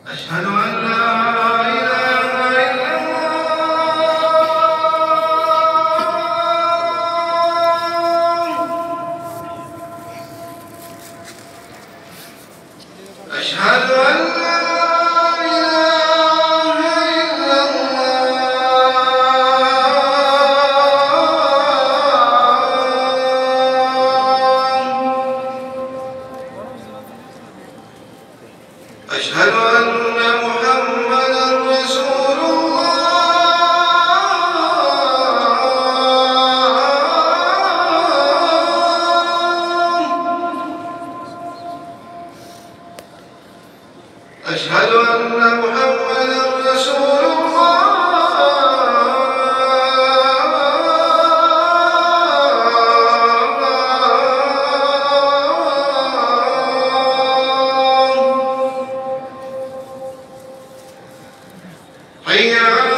أشهد أن لا إله إلا الله. أشهد أن لا إله إلا الله. أشهد أن محمدًا رسول الله. أشهد أن محمدًا رسول الله. حي على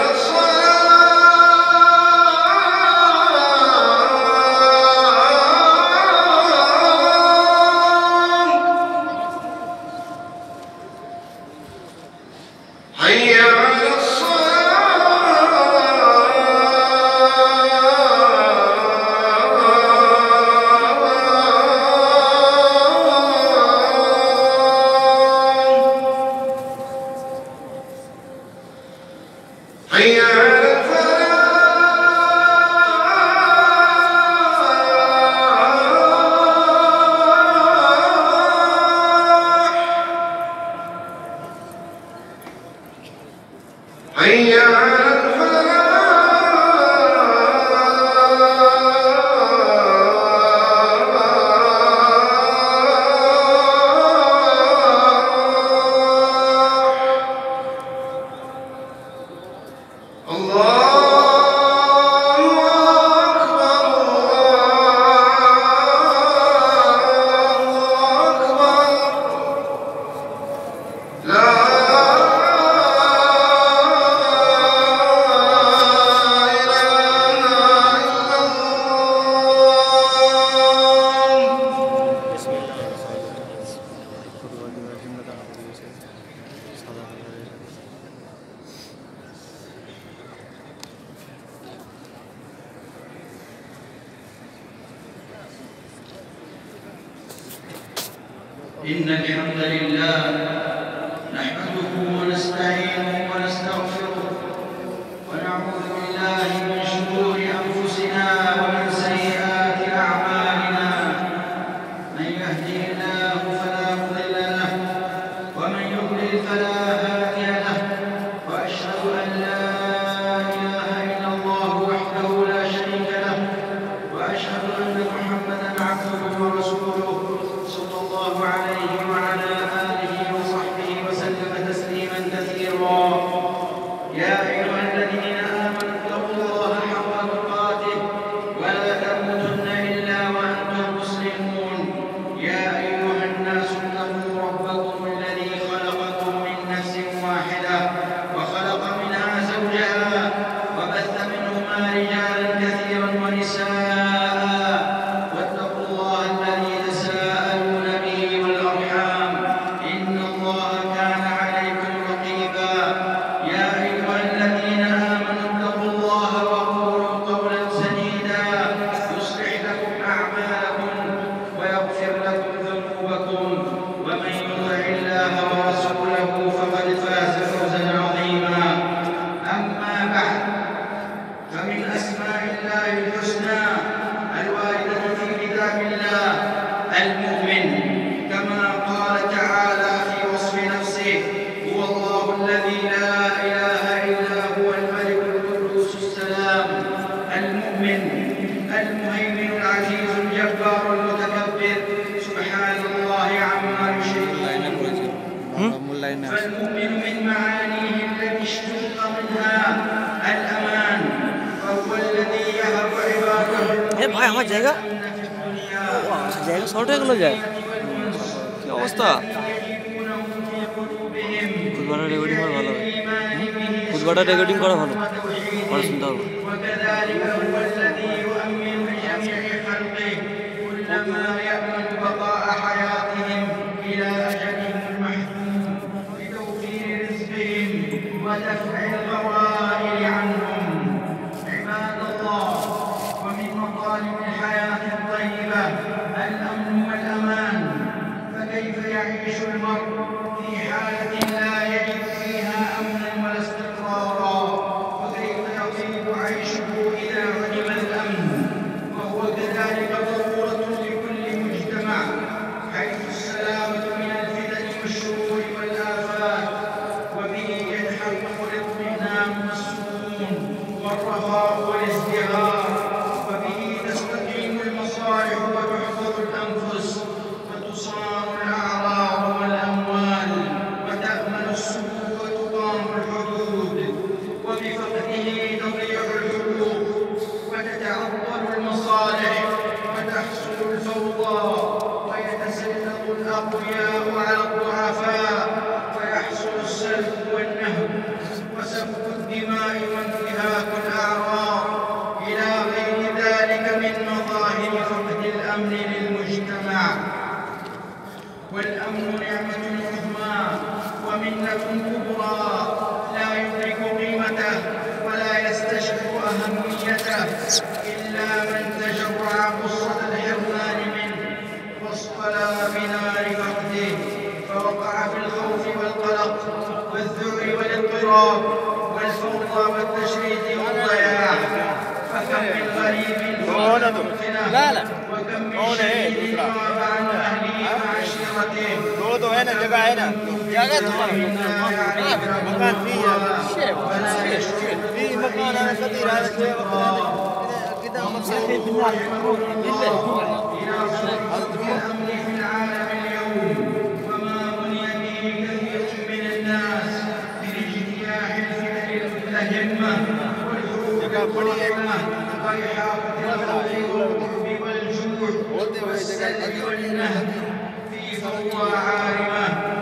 الصلاة. حي على الصلاة. حي على الفلاح. حي على الفلاح. الله أكبر، الله أكبر. لا إن الحمد لله نحمده ونستعينه ونستغفره ونعوذ بالله من شرور أنفسنا ومن سيئات أعمالنا. من يهده الله فلا مضل له ومن يضلل فلا هادي له. وأشهد أن لا إله إلا الله وحده لا شريك له. وأشهد أن محمدًا عبده ورسوله صلى الله عليه وعلى آله وصحبه وسلم تسليمًا كثيرًا. يا أيها الذين آمنوا اتقوا الله حق تقاته ولا تموتن إلا وأنتم مسلمون. يا أيها الناس اتقوا ربكم الذي خلقكم من نفس واحدة وخلق منها زوجها وبث منهما رجالًا كثيرًا ونساء. واتقوا الله الذي تساءلون به والأرحام إن الله كان عليكم رقيبا. يا أيها الذين آمنوا اتقوا الله وقولوا قولا سديدا يصلح لكم أعمالكم ويغفر لكم ذنوبكم. ومن يطع الله ورسوله فقد فاز فوزا عظيما. أما بعد، فمن أسماء الله الحسنى الواردة في كتاب الله المؤمن، كما قال تعالى في وصف نفسه: هو الله الذي لا إله إلا هو الملك القدوس السلام المؤمن المهيمن العزيز الجبار المتكبر سبحان الله عما يشركون. فالمؤمن من معانيه التي اشتق منها الأمان، فهو الذي يهب عباده ভাই আমার জায়গা জায়গা শর্ট হয়ে গেল যায় কি অবস্থা। ফুটবলের রেকর্ডিং করা ভালো, ফুটবলের রেকর্ডিং করা ভালো, পড়া শুনতে হবে। يأمن بقاء حياتهم إلى أجلهم المحدود بتوفير ودفع الغوائل عنهم. عباد الله، ومن مطالب الحياة الطيبة الأمن والأمان، فكيف يعيش المرء في حالة لا يجد فيها أمنا ولا استقرارا؟ وكيف يطيب عيشه إذا عدم الأمن؟ وهو كذلك ضرورة لكل مجتمع، حيث السلامة من الفتن والشرور والآفات، وبه يتحقق الاطمئنان والسكون والرخاء والازدهار، وبه تستقيم المصالح وتحفظ الأنفس وتصان الأعراض والأموال وتأمن السبل وتقام الحدود، وبفقده تضيع الحقوق وتتعطل المصالح وتحصل الفوضى ويتسلط الأقوياء على الضعفاء ويحصل السلب والنهب وسفك الدماء وانتهاك الأعراض إلى غير ذلك من مظاهر فقد الأمن للمجتمع. والأمن نعمة عظمى ومنة كبرى لا يدرك قيمته ولا يستشعر أهميته إلا من تجرع غصة الحرمان منه واصطلى بنار فقده، فوقع في الخوف والقلق والذعر والاضطراب والفوضى والتشريد والضياع. فكم من غريب لا وكم من شهيد غاب عن أهله وعشيرته. الأمن في العالم اليوم، وما بني به كثير من الناس من اجتياح الفتن المتهمة والحروب القائمة وإحاطة الخوف والرعب والجوع والسلب والنهب في فوضى عارمة